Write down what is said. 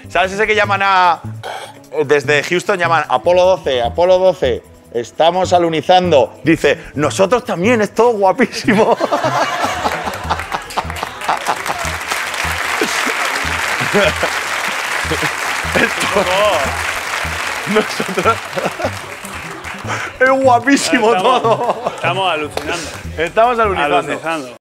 ¿Sabes ese que llaman a. Desde Houston llaman Apolo 12, Apolo 12. Estamos alunizando. Dice, nosotros también, es todo guapísimo. Nosotros. Es guapísimo todo. Estamos alucinando. Estamos alunizando.